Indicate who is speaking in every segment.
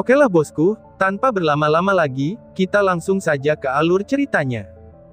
Speaker 1: Okelah bosku, tanpa berlama-lama lagi, kita langsung saja ke alur ceritanya.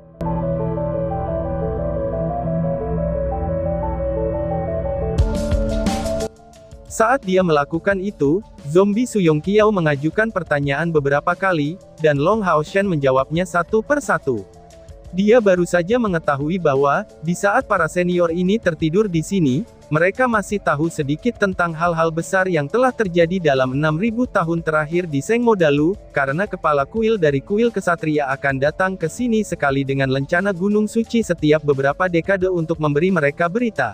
Speaker 1: Saat dia melakukan itu, zombie Su Yongqiao mengajukan pertanyaan beberapa kali, dan Long Haoshen menjawabnya satu per satu. Dia baru saja mengetahui bahwa, di saat para senior ini tertidur di sini, mereka masih tahu sedikit tentang hal-hal besar yang telah terjadi dalam 6.000 tahun terakhir di Sengmodalu, karena kepala kuil dari kuil kesatria akan datang ke sini sekali dengan lencana Gunung Suci setiap beberapa dekade untuk memberi mereka berita.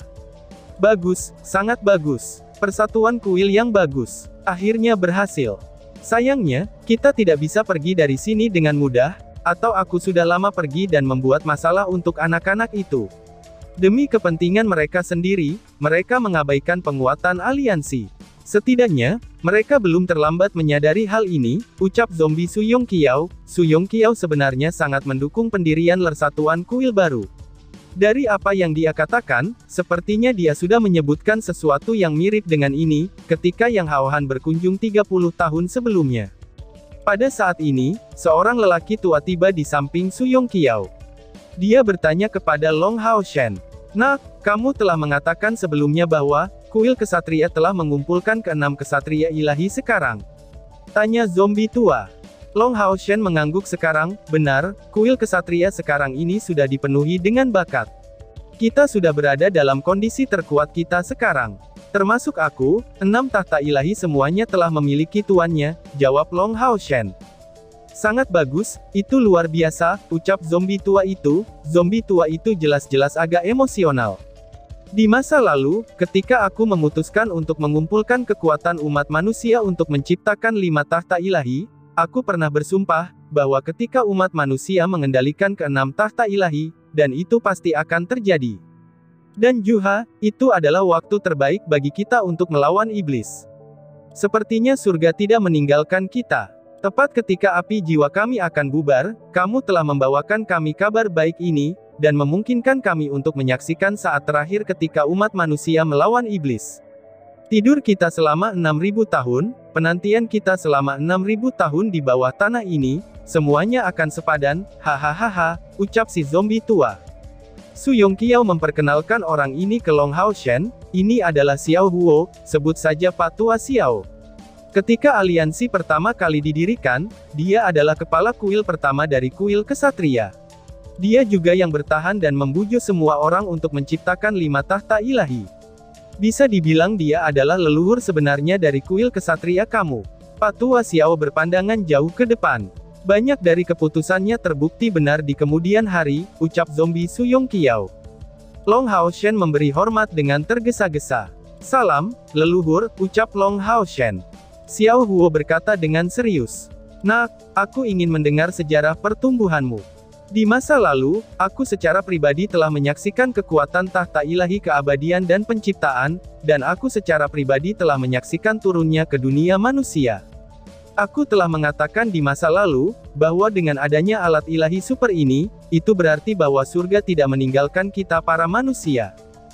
Speaker 1: Bagus, sangat bagus. Persatuan kuil yang bagus. Akhirnya berhasil. Sayangnya, kita tidak bisa pergi dari sini dengan mudah, atau aku sudah lama pergi dan membuat masalah untuk anak-anak itu. Demi kepentingan mereka sendiri, mereka mengabaikan penguatan aliansi. Setidaknya, mereka belum terlambat menyadari hal ini, ucap zombie Su Yongqiao. Su Yongqiao sebenarnya sangat mendukung pendirian Persatuan Kuil baru. Dari apa yang dia katakan, sepertinya dia sudah menyebutkan sesuatu yang mirip dengan ini, ketika Yang Haohan berkunjung 30 tahun sebelumnya. Pada saat ini, seorang lelaki tua tiba di samping Su Yongqiao. Dia bertanya kepada Long Haoshen. Nah, kamu telah mengatakan sebelumnya bahwa, kuil kesatria telah mengumpulkan ke-6 kesatria ilahi sekarang. Tanya zombie tua. Long Haoshen mengangguk sekarang, benar, kuil kesatria sekarang ini sudah dipenuhi dengan bakat. Kita sudah berada dalam kondisi terkuat kita sekarang. Termasuk aku, 6 tahta ilahi semuanya telah memiliki tuannya, jawab Long Haoshen. Sangat bagus, itu luar biasa, ucap zombie tua itu. Zombie tua itu jelas-jelas agak emosional. Di masa lalu, ketika aku memutuskan untuk mengumpulkan kekuatan umat manusia untuk menciptakan 5 tahta ilahi, aku pernah bersumpah, bahwa ketika umat manusia mengendalikan ke-6 tahta ilahi, dan itu pasti akan terjadi. Dan juga, itu adalah waktu terbaik bagi kita untuk melawan iblis. Sepertinya surga tidak meninggalkan kita. Tepat ketika api jiwa kami akan bubar, kamu telah membawakan kami kabar baik ini, dan memungkinkan kami untuk menyaksikan saat terakhir ketika umat manusia melawan iblis. Tidur kita selama 6.000 tahun, penantian kita selama 6.000 tahun di bawah tanah ini, semuanya akan sepadan, hahaha, ucap si zombie tua. Su Yongqiao memperkenalkan orang ini ke Long Haoshen. Ini adalah Xiao Huo, sebut saja Pak Tua Xiao. Ketika aliansi pertama kali didirikan, dia adalah kepala kuil pertama dari kuil kesatria. Dia juga yang bertahan dan membujuk semua orang untuk menciptakan 5 tahta ilahi. Bisa dibilang dia adalah leluhur sebenarnya dari kuil kesatria kamu. Pak Tua Xiao berpandangan jauh ke depan. Banyak dari keputusannya terbukti benar di kemudian hari, ucap zombie Su Yongqiao. Long Haoshen memberi hormat dengan tergesa-gesa. Salam, leluhur, ucap Long Haoshen. Xiao Huo berkata dengan serius. Nah, aku ingin mendengar sejarah pertumbuhanmu. Di masa lalu, aku secara pribadi telah menyaksikan kekuatan tahta ilahi keabadian dan penciptaan, dan aku secara pribadi telah menyaksikan turunnya ke dunia manusia. Aku telah mengatakan di masa lalu, bahwa dengan adanya alat ilahi super ini, itu berarti bahwa surga tidak meninggalkan kita para manusia.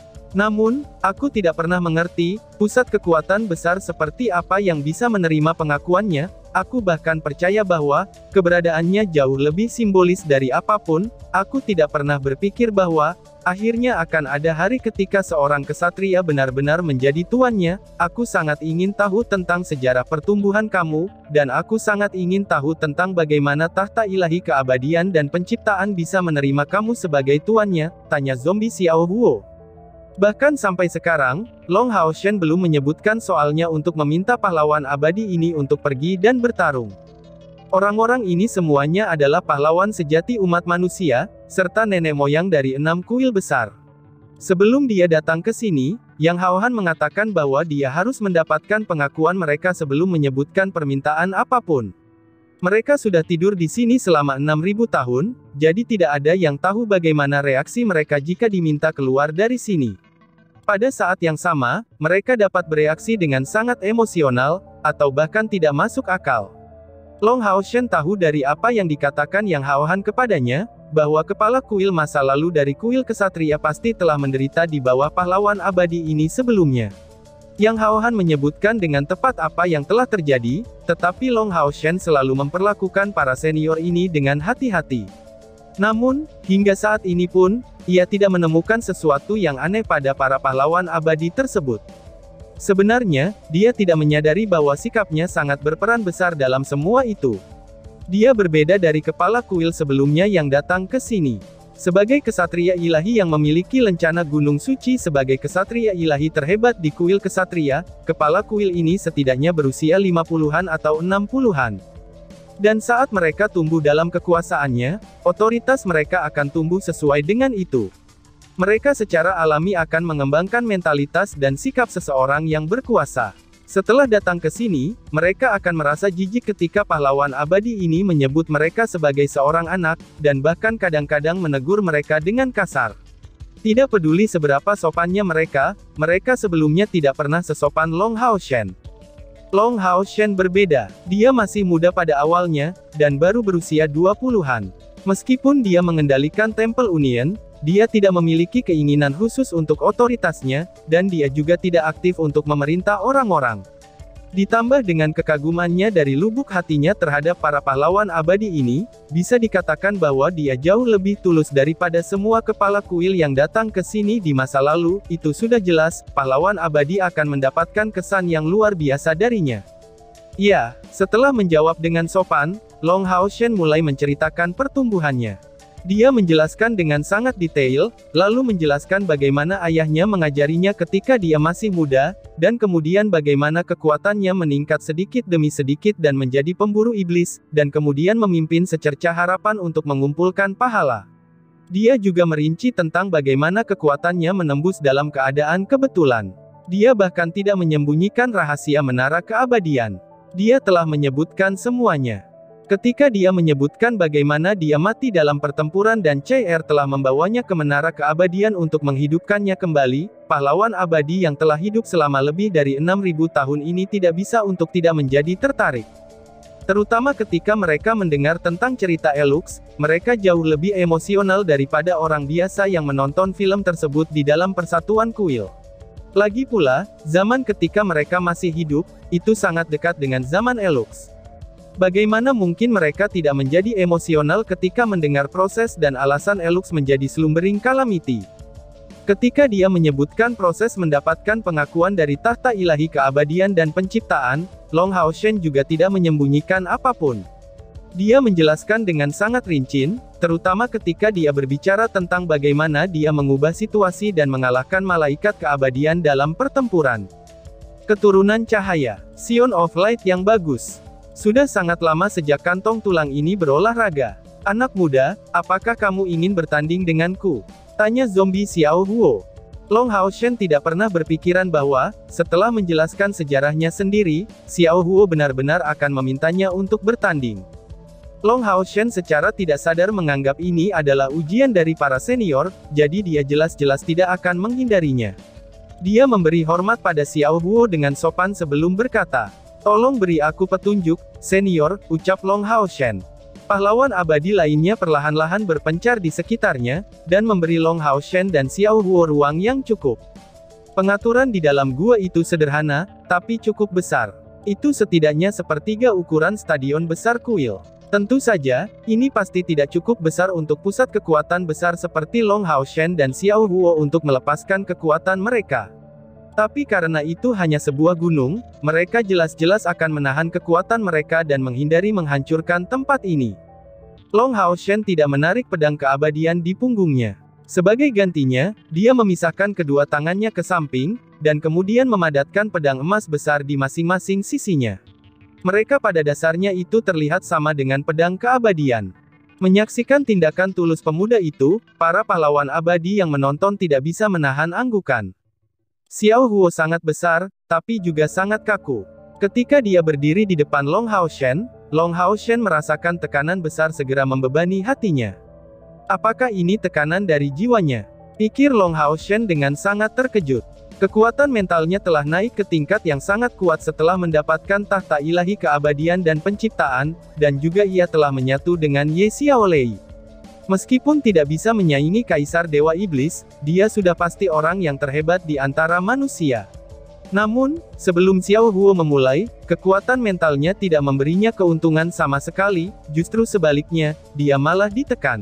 Speaker 1: Namun, aku tidak pernah mengerti, pusat kekuatan besar seperti apa yang bisa menerima pengakuannya. Aku bahkan percaya bahwa, keberadaannya jauh lebih simbolis dari apapun. Aku tidak pernah berpikir bahwa, akhirnya akan ada hari ketika seorang kesatria benar-benar menjadi tuannya. Aku sangat ingin tahu tentang sejarah pertumbuhan kamu, dan aku sangat ingin tahu tentang bagaimana tahta ilahi keabadian dan penciptaan bisa menerima kamu sebagai tuannya, tanya zombie Xiao Huo. Bahkan sampai sekarang, Long Haoshen belum menyebutkan soalnya untuk meminta pahlawan abadi ini untuk pergi dan bertarung. Orang-orang ini semuanya adalah pahlawan sejati umat manusia, serta nenek moyang dari 6 kuil besar. Sebelum dia datang ke sini, Yang Haohan mengatakan bahwa dia harus mendapatkan pengakuan mereka sebelum menyebutkan permintaan apapun. Mereka sudah tidur di sini selama 6.000 tahun, jadi tidak ada yang tahu bagaimana reaksi mereka jika diminta keluar dari sini. Pada saat yang sama, mereka dapat bereaksi dengan sangat emosional, atau bahkan tidak masuk akal. Long Haoshen tahu dari apa yang dikatakan Yang Haohan kepadanya, bahwa kepala kuil masa lalu dari kuil kesatria pasti telah menderita di bawah pahlawan abadi ini sebelumnya. Yang Haohan menyebutkan dengan tepat apa yang telah terjadi, tetapi Long Haoshen selalu memperlakukan para senior ini dengan hati-hati. Namun, hingga saat ini pun, ia tidak menemukan sesuatu yang aneh pada para pahlawan abadi tersebut. Sebenarnya, dia tidak menyadari bahwa sikapnya sangat berperan besar dalam semua itu. Dia berbeda dari kepala kuil sebelumnya yang datang ke sini. Sebagai kesatria ilahi yang memiliki lencana Gunung Suci sebagai kesatria ilahi terhebat di kuil kesatria, kepala kuil ini setidaknya berusia 50-an atau 60-an. Dan saat mereka tumbuh dalam kekuasaannya, otoritas mereka akan tumbuh sesuai dengan itu. Mereka secara alami akan mengembangkan mentalitas dan sikap seseorang yang berkuasa. Setelah datang ke sini, mereka akan merasa jijik ketika pahlawan abadi ini menyebut mereka sebagai seorang anak, dan bahkan kadang-kadang menegur mereka dengan kasar. Tidak peduli seberapa sopannya mereka, mereka sebelumnya tidak pernah sesopan Long Haoshen. Long Haoshen berbeda, dia masih muda pada awalnya, dan baru berusia 20-an. Meskipun dia mengendalikan Temple Union, dia tidak memiliki keinginan khusus untuk otoritasnya, dan dia juga tidak aktif untuk memerintah orang-orang. Ditambah dengan kekagumannya dari lubuk hatinya terhadap para pahlawan abadi ini, bisa dikatakan bahwa dia jauh lebih tulus daripada semua kepala kuil yang datang ke sini di masa lalu. Itu sudah jelas, pahlawan abadi akan mendapatkan kesan yang luar biasa darinya. Ya, setelah menjawab dengan sopan, Long Haoshen mulai menceritakan pertumbuhannya. Dia menjelaskan dengan sangat detail, lalu menjelaskan bagaimana ayahnya mengajarinya ketika dia masih muda, dan kemudian bagaimana kekuatannya meningkat sedikit demi sedikit dan menjadi pemburu iblis, dan kemudian memimpin secercah harapan untuk mengumpulkan pahala. Dia juga merinci tentang bagaimana kekuatannya menembus dalam keadaan kebetulan. Dia bahkan tidak menyembunyikan rahasia menara keabadian. Dia telah menyebutkan semuanya. Ketika dia menyebutkan bagaimana dia mati dalam pertempuran dan CR telah membawanya ke menara keabadian untuk menghidupkannya kembali, pahlawan abadi yang telah hidup selama lebih dari 6.000 tahun ini tidak bisa untuk tidak menjadi tertarik. Terutama ketika mereka mendengar tentang cerita Elux, mereka jauh lebih emosional daripada orang biasa yang menonton film tersebut di dalam persatuan kuil. Lagi pula, zaman ketika mereka masih hidup, itu sangat dekat dengan zaman Elux. Bagaimana mungkin mereka tidak menjadi emosional ketika mendengar proses dan alasan Elux menjadi slumbering calamity? Ketika dia menyebutkan proses mendapatkan pengakuan dari tahta ilahi keabadian dan penciptaan, Long Haoshen juga tidak menyembunyikan apapun. Dia menjelaskan dengan sangat rinci, terutama ketika dia berbicara tentang bagaimana dia mengubah situasi dan mengalahkan malaikat keabadian dalam pertempuran. Keturunan cahaya, Sion of Light yang bagus. Sudah sangat lama sejak kantong tulang ini berolahraga. Anak muda, apakah kamu ingin bertanding denganku? Tanya zombie Xiao Huo. Long Haoshen tidak pernah berpikiran bahwa, setelah menjelaskan sejarahnya sendiri, Xiao Huo benar-benar akan memintanya untuk bertanding. Long Haoshen secara tidak sadar menganggap ini adalah ujian dari para senior, jadi dia jelas-jelas tidak akan menghindarinya. Dia memberi hormat pada Xiao Huo dengan sopan sebelum berkata, "Tolong beri aku petunjuk, senior," ucap Long Haoshen. Pahlawan abadi lainnya perlahan-lahan berpencar di sekitarnya, dan memberi Long Haoshen dan Xiao Huo ruang yang cukup. Pengaturan di dalam gua itu sederhana, tapi cukup besar. Itu setidaknya sepertiga ukuran stadion besar kuil. Tentu saja, ini pasti tidak cukup besar untuk pusat kekuatan besar seperti Long Haoshen dan Xiao Huo untuk melepaskan kekuatan mereka. Tapi karena itu hanya sebuah gunung, mereka jelas-jelas akan menahan kekuatan mereka dan menghindari menghancurkan tempat ini. Long Haoshen tidak menarik pedang keabadian di punggungnya. Sebagai gantinya, dia memisahkan kedua tangannya ke samping, dan kemudian memadatkan pedang emas besar di masing-masing sisinya. Mereka pada dasarnya itu terlihat sama dengan pedang keabadian. Menyaksikan tindakan tulus pemuda itu, para pahlawan abadi yang menonton tidak bisa menahan anggukan. Xiao Huo sangat besar, tapi juga sangat kaku. Ketika dia berdiri di depan Long Haoshen merasakan tekanan besar segera membebani hatinya. Apakah ini tekanan dari jiwanya? Pikir Long Haoshen dengan sangat terkejut. Kekuatan mentalnya telah naik ke tingkat yang sangat kuat setelah mendapatkan tahta ilahi keabadian dan penciptaan, dan juga ia telah menyatu dengan Ye Xiaolei. Meskipun tidak bisa menyaingi Kaisar Dewa Iblis, dia sudah pasti orang yang terhebat di antara manusia. Namun, sebelum Xiao Huo memulai, kekuatan mentalnya tidak memberinya keuntungan sama sekali, justru sebaliknya, dia malah ditekan.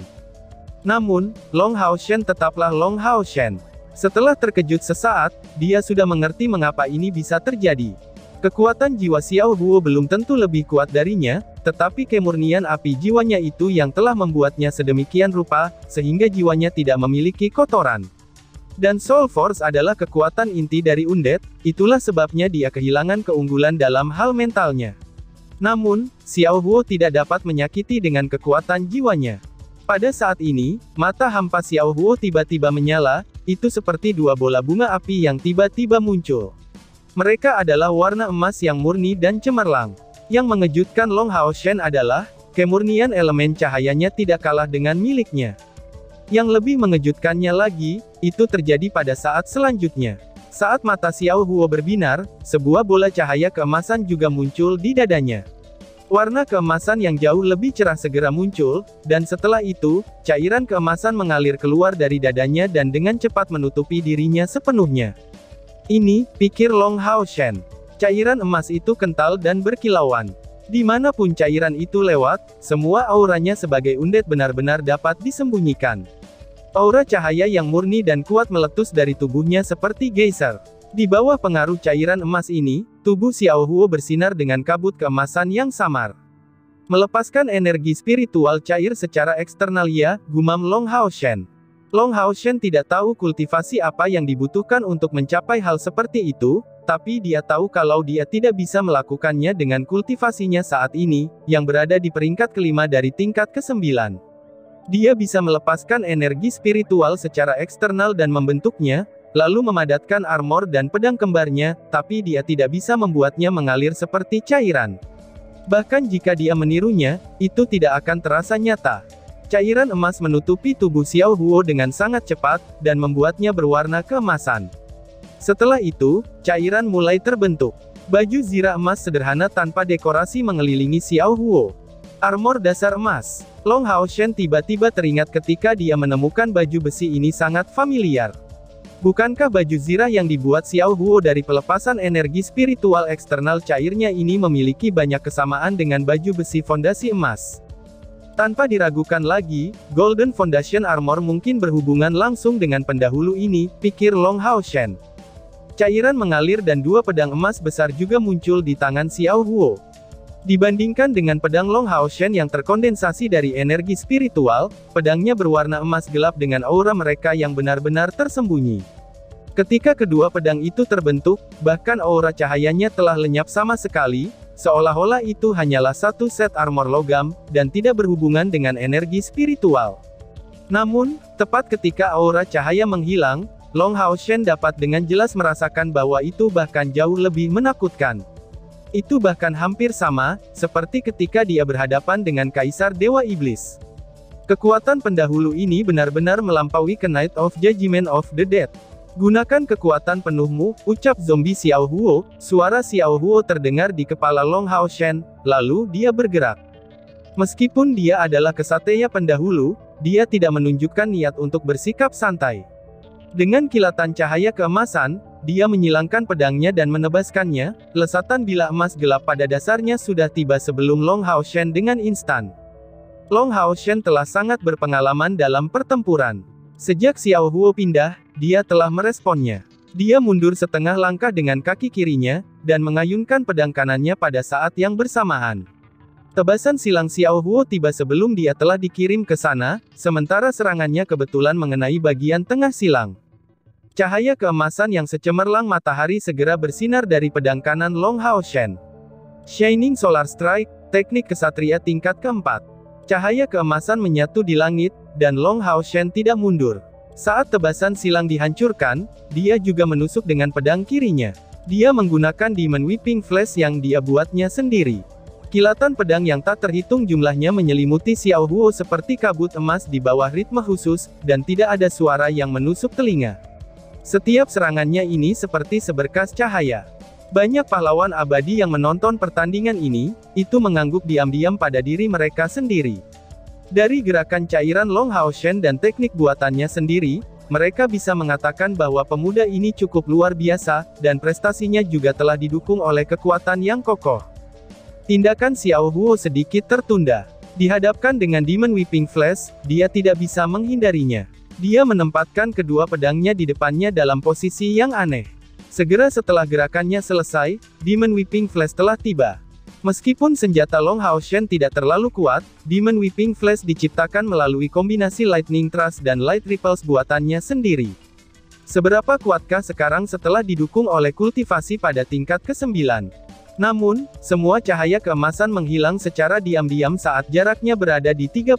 Speaker 1: Namun, Long Hao Shen tetaplah Long Hao Shen. Setelah terkejut sesaat, dia sudah mengerti mengapa ini bisa terjadi. Kekuatan jiwa Xiao Huo belum tentu lebih kuat darinya, tetapi kemurnian api jiwanya itu yang telah membuatnya sedemikian rupa, sehingga jiwanya tidak memiliki kotoran. Dan Soul Force adalah kekuatan inti dari undead, itulah sebabnya dia kehilangan keunggulan dalam hal mentalnya. Namun, Xiao Huo tidak dapat menyakiti dengan kekuatan jiwanya. Pada saat ini, mata hampa Xiao Huo tiba-tiba menyala, itu seperti dua bola bunga api yang tiba-tiba muncul. Mereka adalah warna emas yang murni dan cemerlang. Yang mengejutkan Long Hao Shen adalah, kemurnian elemen cahayanya tidak kalah dengan miliknya. Yang lebih mengejutkannya lagi, itu terjadi pada saat selanjutnya. Saat mata Xiao Huo berbinar, sebuah bola cahaya keemasan juga muncul di dadanya. Warna keemasan yang jauh lebih cerah segera muncul, dan setelah itu, cairan keemasan mengalir keluar dari dadanya dan dengan cepat menutupi dirinya sepenuhnya. Ini, pikir Long Hao Shen. Cairan emas itu kental dan berkilauan. Dimanapun cairan itu lewat, semua auranya sebagai undead benar-benar dapat disembunyikan. Aura cahaya yang murni dan kuat meletus dari tubuhnya seperti geyser. Di bawah pengaruh cairan emas ini, tubuh Xiao Huo bersinar dengan kabut keemasan yang samar. Melepaskan energi spiritual cair secara eksternal ya, gumam Long Hao Shen. Long Hao Shen tidak tahu kultivasi apa yang dibutuhkan untuk mencapai hal seperti itu, tapi dia tahu kalau dia tidak bisa melakukannya dengan kultivasinya saat ini, yang berada di peringkat kelima dari tingkat ke-9. Dia bisa melepaskan energi spiritual secara eksternal dan membentuknya, lalu memadatkan armor dan pedang kembarnya, tapi dia tidak bisa membuatnya mengalir seperti cairan. Bahkan jika dia menirunya, itu tidak akan terasa nyata. Cairan emas menutupi tubuh Xiao Huo dengan sangat cepat, dan membuatnya berwarna keemasan. Setelah itu, cairan mulai terbentuk. Baju zirah emas sederhana tanpa dekorasi mengelilingi Xiao Huo. Armor dasar emas. Long Hao Shen tiba-tiba teringat ketika dia menemukan baju besi ini sangat familiar. Bukankah baju zirah yang dibuat Xiao Huo dari pelepasan energi spiritual eksternal cairnya ini memiliki banyak kesamaan dengan baju besi fondasi emas? Tanpa diragukan lagi, Golden Foundation Armor mungkin berhubungan langsung dengan pendahulu ini, pikir Long Hao Shen. Cairan mengalir dan dua pedang emas besar juga muncul di tangan Xiao Huo. Dibandingkan dengan pedang Long Hao Shen yang terkondensasi dari energi spiritual, pedangnya berwarna emas gelap dengan aura mereka yang benar-benar tersembunyi. Ketika kedua pedang itu terbentuk, bahkan aura cahayanya telah lenyap sama sekali, seolah-olah itu hanyalah satu set armor logam, dan tidak berhubungan dengan energi spiritual. Namun, tepat ketika aura cahaya menghilang, Long Hao Shen dapat dengan jelas merasakan bahwa itu bahkan jauh lebih menakutkan. Itu bahkan hampir sama, seperti ketika dia berhadapan dengan Kaisar Dewa Iblis. Kekuatan pendahulu ini benar-benar melampaui ke Night of Judgment of the Dead. Gunakan kekuatan penuhmu, ucap zombie Xiao Huo. Suara Xiao Huo terdengar di kepala Long Hao Shen, lalu dia bergerak. Meskipun dia adalah kesatria pendahulu, dia tidak menunjukkan niat untuk bersikap santai. Dengan kilatan cahaya keemasan, dia menyilangkan pedangnya dan menebaskannya. Lesatan bilah emas gelap pada dasarnya sudah tiba sebelum Long Hao Shen dengan instan. Long Hao Shen telah sangat berpengalaman dalam pertempuran. Sejak Xiao Huo pindah, dia telah meresponnya. Dia mundur setengah langkah dengan kaki kirinya, dan mengayunkan pedang kanannya pada saat yang bersamaan. Tebasan silang Xiao Huo tiba sebelum dia telah dikirim ke sana, sementara serangannya kebetulan mengenai bagian tengah silang. Cahaya keemasan yang secemerlang matahari segera bersinar dari pedang kanan Long Hao Shen. Shining Solar Strike, teknik kesatria tingkat keempat. Cahaya keemasan menyatu di langit, dan Long Hao Shen tidak mundur. Saat tebasan silang dihancurkan, dia juga menusuk dengan pedang kirinya. Dia menggunakan Demon Whipping Flash yang dia buatnya sendiri. Kilatan pedang yang tak terhitung jumlahnya menyelimuti Xiao Huo seperti kabut emas di bawah ritme khusus, dan tidak ada suara yang menusuk telinga. Setiap serangannya ini seperti seberkas cahaya. Banyak pahlawan abadi yang menonton pertandingan ini, itu mengangguk diam-diam pada diri mereka sendiri. Dari gerakan cairan Long Hao Shen dan teknik buatannya sendiri, mereka bisa mengatakan bahwa pemuda ini cukup luar biasa, dan prestasinya juga telah didukung oleh kekuatan yang kokoh. Tindakan Xiao Huo sedikit tertunda. Dihadapkan dengan Demon Whipping Flash, dia tidak bisa menghindarinya. Dia menempatkan kedua pedangnya di depannya dalam posisi yang aneh. Segera setelah gerakannya selesai, Demon Whipping Flash telah tiba. Meskipun senjata Long Hao Shen tidak terlalu kuat, Demon Whipping Flash diciptakan melalui kombinasi Lightning Thrust dan Light Ripples buatannya sendiri. Seberapa kuatkah sekarang setelah didukung oleh kultivasi pada tingkat ke-9? Namun, semua cahaya keemasan menghilang secara diam-diam saat jaraknya berada di 30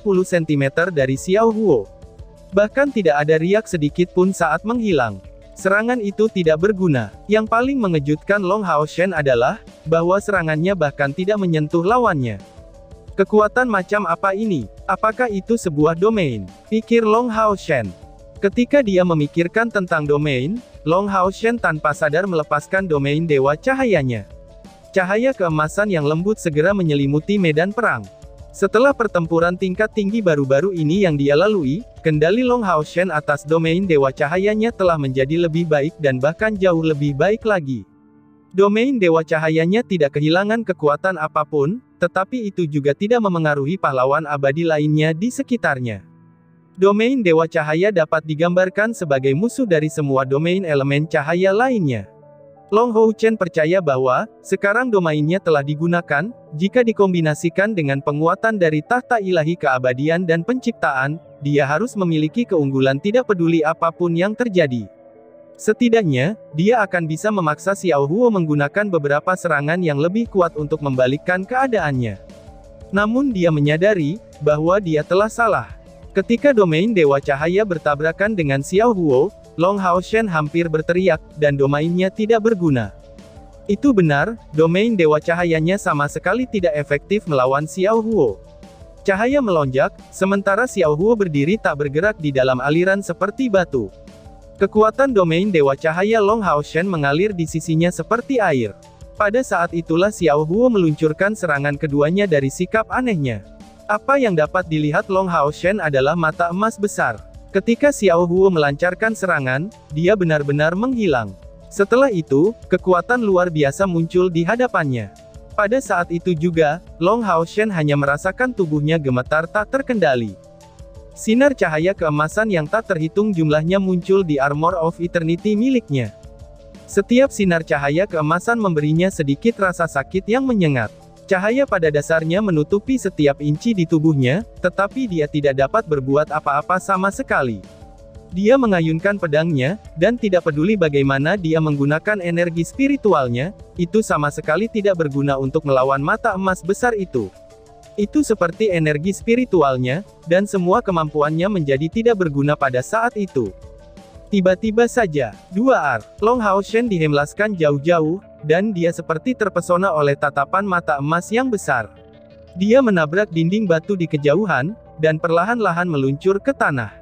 Speaker 1: cm dari Xiao Huo. Bahkan tidak ada riak sedikit pun saat menghilang. Serangan itu tidak berguna. Yang paling mengejutkan Long Hao Shen adalah, bahwa serangannya bahkan tidak menyentuh lawannya. Kekuatan macam apa ini? Apakah itu sebuah domain? Pikir Long Hao Shen. Ketika dia memikirkan tentang domain, Long Hao Shen tanpa sadar melepaskan domain Dewa Cahayanya. Cahaya keemasan yang lembut segera menyelimuti medan perang. Setelah pertempuran tingkat tinggi baru-baru ini yang dia lalui, kendali Long Hao Shen atas domain Dewa Cahayanya telah menjadi lebih baik dan bahkan jauh lebih baik lagi. Domain Dewa Cahayanya tidak kehilangan kekuatan apapun, tetapi itu juga tidak memengaruhi pahlawan abadi lainnya di sekitarnya. Domain Dewa Cahaya dapat digambarkan sebagai musuh dari semua domain elemen cahaya lainnya. Long Hao Shen percaya bahwa, sekarang domainnya telah digunakan, jika dikombinasikan dengan penguatan dari tahta ilahi keabadian dan penciptaan, dia harus memiliki keunggulan tidak peduli apapun yang terjadi. Setidaknya, dia akan bisa memaksa Xiao Huo menggunakan beberapa serangan yang lebih kuat untuk membalikkan keadaannya. Namun dia menyadari, bahwa dia telah salah. Ketika domain Dewa Cahaya bertabrakan dengan Xiao Huo, Long Hao Shen hampir berteriak, dan domainnya tidak berguna. Itu benar, domain Dewa Cahayanya sama sekali tidak efektif melawan Xiao Huo. Cahaya melonjak, sementara Xiao Huo berdiri tak bergerak di dalam aliran seperti batu. Kekuatan domain Dewa Cahaya Long Hao Shen mengalir di sisinya seperti air. Pada saat itulah Xiao Huo meluncurkan serangan keduanya dari sikap anehnya. Apa yang dapat dilihat Long Hao Shen adalah mata emas besar. Ketika Xiao Huo melancarkan serangan, dia benar-benar menghilang. Setelah itu, kekuatan luar biasa muncul di hadapannya. Pada saat itu juga, Long Hao Shen hanya merasakan tubuhnya gemetar tak terkendali. Sinar cahaya keemasan yang tak terhitung jumlahnya muncul di Armor of Eternity miliknya. Setiap sinar cahaya keemasan memberinya sedikit rasa sakit yang menyengat. Cahaya pada dasarnya menutupi setiap inci di tubuhnya, tetapi dia tidak dapat berbuat apa-apa sama sekali. Dia mengayunkan pedangnya, dan tidak peduli bagaimana dia menggunakan energi spiritualnya, itu sama sekali tidak berguna untuk melawan mata emas besar itu. Itu seperti energi spiritualnya, dan semua kemampuannya menjadi tidak berguna pada saat itu. Tiba-tiba saja, dua Long Hao Shen dihemlaskan jauh-jauh, dan dia seperti terpesona oleh tatapan mata emas yang besar. Dia menabrak dinding batu di kejauhan, dan perlahan-lahan meluncur ke tanah.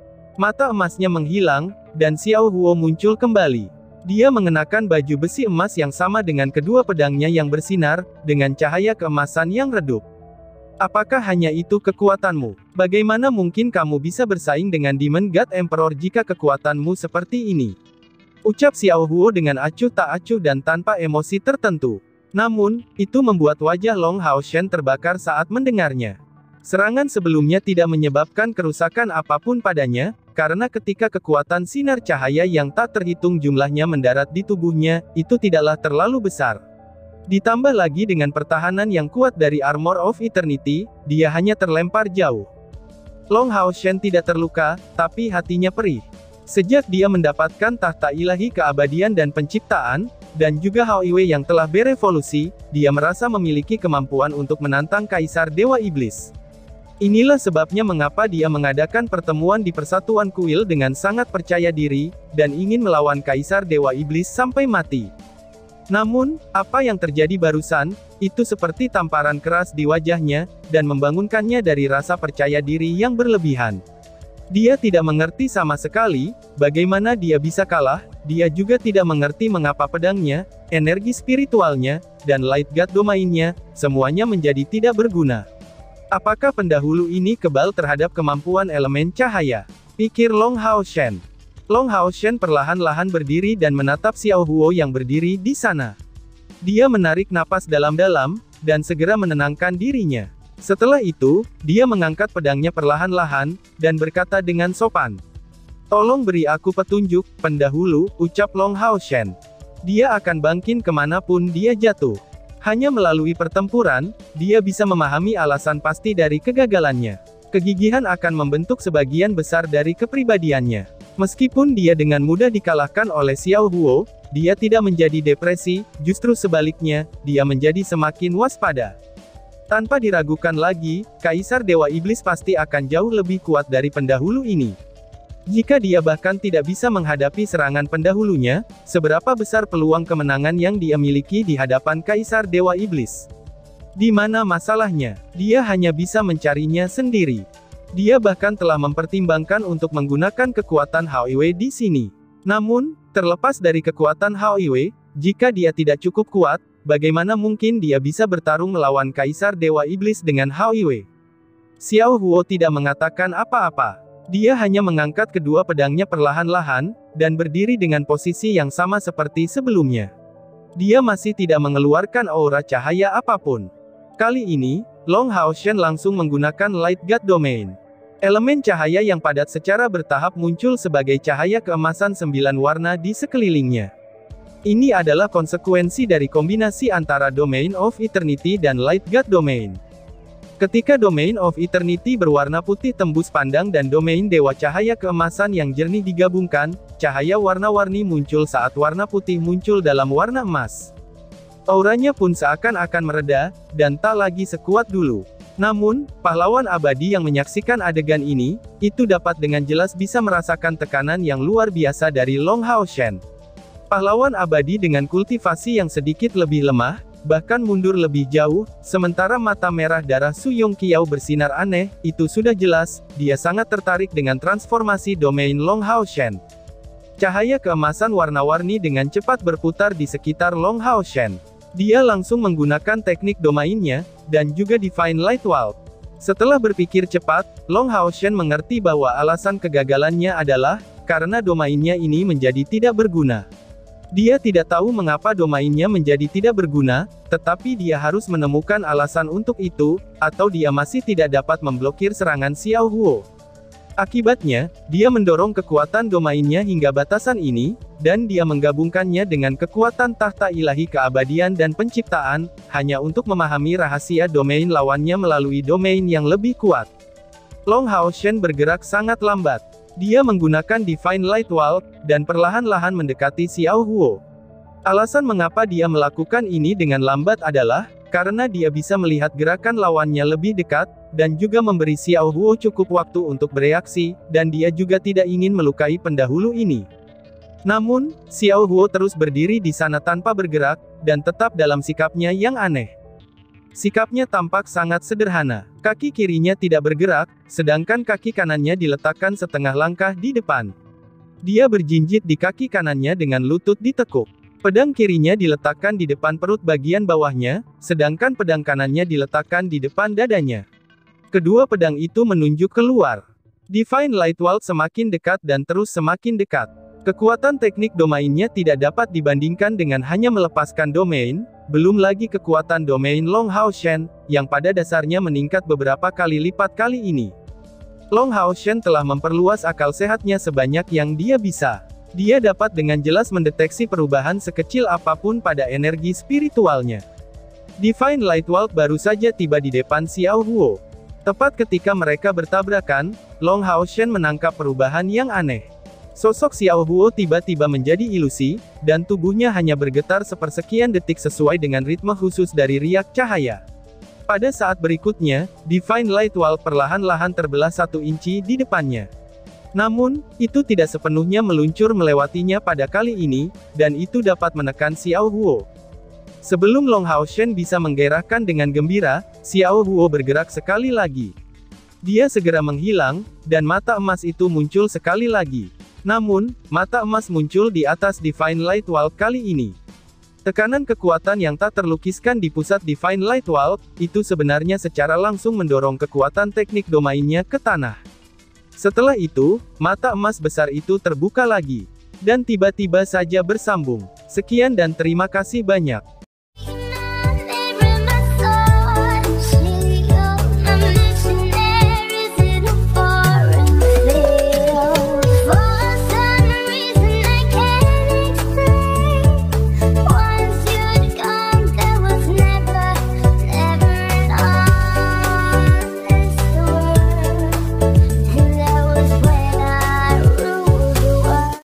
Speaker 1: Mata emasnya menghilang, dan Xiao Huo muncul kembali. Dia mengenakan baju besi emas yang sama dengan kedua pedangnya yang bersinar, dengan cahaya keemasan yang redup. Apakah hanya itu kekuatanmu? Bagaimana mungkin kamu bisa bersaing dengan Demon God Emperor jika kekuatanmu seperti ini? Ucap Xiao Huo dengan acuh tak acuh dan tanpa emosi tertentu. Namun, itu membuat wajah Long Hao Shen terbakar saat mendengarnya. Serangan sebelumnya tidak menyebabkan kerusakan apapun padanya, karena ketika kekuatan sinar cahaya yang tak terhitung jumlahnya mendarat di tubuhnya, itu tidaklah terlalu besar. Ditambah lagi dengan pertahanan yang kuat dari Armor of Eternity, dia hanya terlempar jauh. Long Hao Shen tidak terluka, tapi hatinya perih. Sejak dia mendapatkan tahta ilahi keabadian dan penciptaan, dan juga Hao Iwe yang telah berevolusi, dia merasa memiliki kemampuan untuk menantang Kaisar Dewa Iblis. Inilah sebabnya mengapa dia mengadakan pertemuan di Persatuan Kuil dengan sangat percaya diri, dan ingin melawan Kaisar Dewa Iblis sampai mati. Namun, apa yang terjadi barusan, itu seperti tamparan keras di wajahnya, dan membangunkannya dari rasa percaya diri yang berlebihan. Dia tidak mengerti sama sekali, bagaimana dia bisa kalah, dia juga tidak mengerti mengapa pedangnya, energi spiritualnya, dan Light God domainnya, semuanya menjadi tidak berguna. Apakah pendahulu ini kebal terhadap kemampuan elemen cahaya? Pikir Long Hao Shen. Long Haoshen perlahan-lahan berdiri dan menatap Xiao Huo yang berdiri di sana. Dia menarik napas dalam-dalam, dan segera menenangkan dirinya. Setelah itu, dia mengangkat pedangnya perlahan-lahan, dan berkata dengan sopan. "Tolong beri aku petunjuk, pendahulu," ucap Long Haoshen. Dia akan bangkit kemanapun dia jatuh. Hanya melalui pertempuran, dia bisa memahami alasan pasti dari kegagalannya. Kegigihan akan membentuk sebagian besar dari kepribadiannya. Meskipun dia dengan mudah dikalahkan oleh Xiao Huo, dia tidak menjadi depresi, justru sebaliknya, dia menjadi semakin waspada. Tanpa diragukan lagi, Kaisar Dewa Iblis pasti akan jauh lebih kuat dari pendahulu ini. Jika dia bahkan tidak bisa menghadapi serangan pendahulunya, seberapa besar peluang kemenangan yang dia miliki di hadapan Kaisar Dewa Iblis? Di mana masalahnya? Dia hanya bisa mencarinya sendiri. Dia bahkan telah mempertimbangkan untuk menggunakan kekuatan Hao Iwei di sini. Namun, terlepas dari kekuatan Hao Iwei, jika dia tidak cukup kuat, bagaimana mungkin dia bisa bertarung melawan Kaisar Dewa Iblis dengan Hao Iwei? Xiao Huo tidak mengatakan apa-apa. Dia hanya mengangkat kedua pedangnya perlahan-lahan, dan berdiri dengan posisi yang sama seperti sebelumnya. Dia masih tidak mengeluarkan aura cahaya apapun. Kali ini, Long Haoshen langsung menggunakan Light God Domain. Elemen cahaya yang padat secara bertahap muncul sebagai cahaya keemasan 9 warna di sekelilingnya. Ini adalah konsekuensi dari kombinasi antara Domain of Eternity dan Light God Domain. Ketika Domain of Eternity berwarna putih tembus pandang dan Domain Dewa Cahaya Keemasan yang jernih digabungkan, cahaya warna-warni muncul saat warna putih muncul dalam warna emas. Auranya pun seakan-akan mereda, dan tak lagi sekuat dulu. Namun, pahlawan abadi yang menyaksikan adegan ini, itu dapat dengan jelas bisa merasakan tekanan yang luar biasa dari Long Haoshen. Pahlawan abadi dengan kultivasi yang sedikit lebih lemah, bahkan mundur lebih jauh, sementara mata merah darah Su Yongqiao bersinar aneh, itu sudah jelas, dia sangat tertarik dengan transformasi domain Long Haoshen. Cahaya keemasan warna-warni dengan cepat berputar di sekitar Long Haoshen. Dia langsung menggunakan teknik domainnya, dan juga Divine Light Wall. Setelah berpikir cepat, Long Haoshen mengerti bahwa alasan kegagalannya adalah, karena domainnya ini menjadi tidak berguna. Dia tidak tahu mengapa domainnya menjadi tidak berguna, tetapi dia harus menemukan alasan untuk itu, atau dia masih tidak dapat memblokir serangan Xiao Huo. Akibatnya, dia mendorong kekuatan domainnya hingga batasan ini, dan dia menggabungkannya dengan kekuatan tahta ilahi keabadian dan penciptaan, hanya untuk memahami rahasia domain lawannya melalui domain yang lebih kuat. Long Haoshen bergerak sangat lambat. Dia menggunakan Divine Light Wall, dan perlahan-lahan mendekati Xiao Huo. Alasan mengapa dia melakukan ini dengan lambat adalah, karena dia bisa melihat gerakan lawannya lebih dekat, dan juga memberi Xiao Huo cukup waktu untuk bereaksi, dan dia juga tidak ingin melukai pendahulu ini. Namun, Xiao Huo terus berdiri di sana tanpa bergerak, dan tetap dalam sikapnya yang aneh. Sikapnya tampak sangat sederhana. Kaki kirinya tidak bergerak, sedangkan kaki kanannya diletakkan setengah langkah di depan. Dia berjinjit di kaki kanannya dengan lutut ditekuk. Pedang kirinya diletakkan di depan perut bagian bawahnya, sedangkan pedang kanannya diletakkan di depan dadanya. Kedua pedang itu menunjuk keluar. Divine Light Wall semakin dekat dan terus semakin dekat. Kekuatan teknik domainnya tidak dapat dibandingkan dengan hanya melepaskan domain, belum lagi kekuatan domain Long Haoshen, yang pada dasarnya meningkat beberapa kali lipat kali ini. Long Haoshen telah memperluas akal sehatnya sebanyak yang dia bisa. Dia dapat dengan jelas mendeteksi perubahan sekecil apapun pada energi spiritualnya. Divine Light Wall baru saja tiba di depan Xiao Huo. Tepat ketika mereka bertabrakan, Long Haoshen menangkap perubahan yang aneh. Sosok Xiao Huo tiba-tiba menjadi ilusi, dan tubuhnya hanya bergetar sepersekian detik sesuai dengan ritme khusus dari riak cahaya. Pada saat berikutnya, Divine Light Wall perlahan-lahan terbelah 1 inci di depannya. Namun, itu tidak sepenuhnya meluncur melewatinya pada kali ini, dan itu dapat menekan Xiao Huo. Sebelum Long Haoshen bisa menggairahkan dengan gembira, Xiao Huo bergerak sekali lagi. Dia segera menghilang, dan mata emas itu muncul sekali lagi. Namun, mata emas muncul di atas Divine Light Wall kali ini. Tekanan kekuatan yang tak terlukiskan di pusat Divine Light Wall, itu sebenarnya secara langsung mendorong kekuatan teknik domainnya ke tanah. Setelah itu, mata emas besar itu terbuka lagi. Dan tiba-tiba saja bersambung. Sekian dan terima kasih banyak.